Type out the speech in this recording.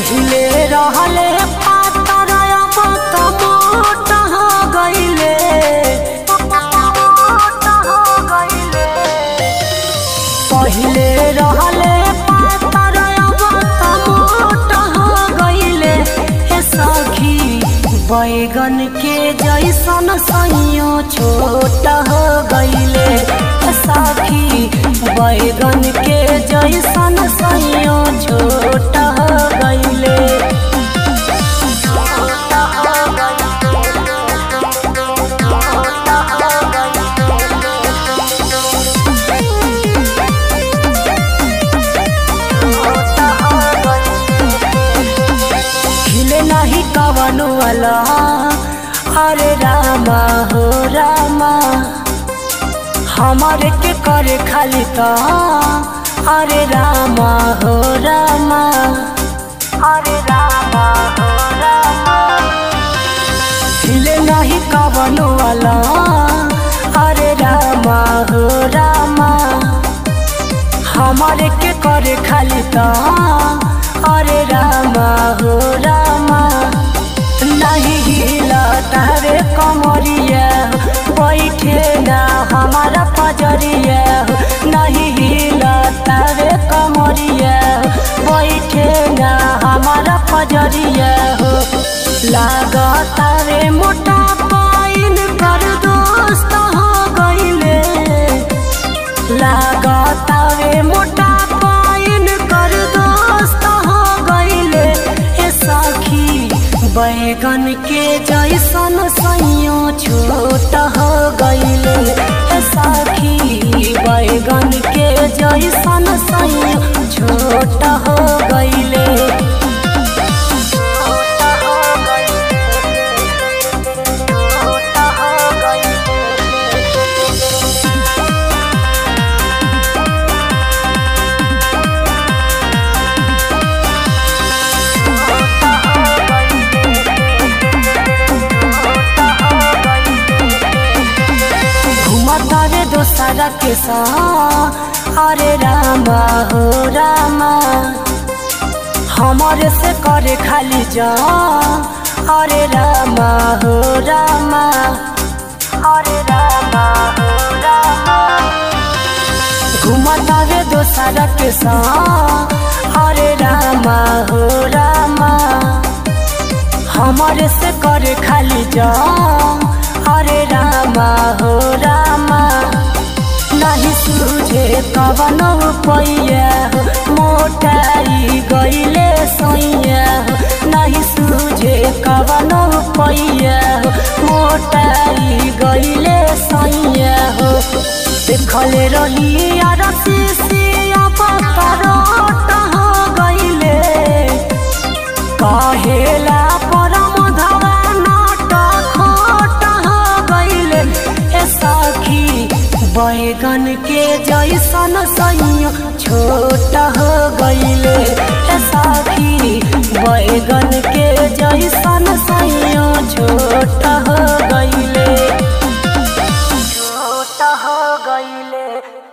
पहिले रहले पातर अब तो मोटा हो गइले। पहिले रहले पातर अब तो मोटा हो गइले। हे सखी बैगन के जैसन सैयो छोटा हो गइले। हे सखी बैगन के जैसन सैयो छोटा हो गइले। खिले नहीं कवनो वाला अरे रामा हो रामा। हमारे के करे खाली तो अरे रामा हो रामा। अरे रामा हो रामा। खिले नहीं कवनो वाला अरे रामा हो रामा। हमारे के करे खाली तो अरे रामा हो रामा। नहीं हिला तारे कमरिया बैठे ना हमारा पजरिया। नहीं हिला तारे कमरिया बैठे ना हमारा पजरिया हो। लागता रे मोटा पाइन कर दोस्त हो गइले। लागता रे मोटा पाइन कर दोस्त हो गइले। ए सखी बैगन के जैसन सैयो छोटा हो गइले। ए सखी बैगन के जैसन सैयो छोटा हो गइले। दोसरा के साथ अरे रामा हो रामा। हमारे से करे खाली जा अरे रामा हो रामा। अरे रामा हो रामा। घुमता रे दोसरा के साथ अरे रामा हो रामा। हमारे से करे खाली जा अरे रामा हो रामा। नहीं सूझे कवनो पैया मोटाई गइले सैया। नहीं सूझे कवनो पैया मोटाई गइले सैया हो। देखले रही यार सीसिया पकड़ोटा हो गइले। कहेला परम धवा नाटा खोटा हो गइले। ए सखी बैगन के जैसन सैयो छोटा हो गइले। ए सखी बैगन के जैसन सैयो छोटा हो गइले। छोटा हो गइले।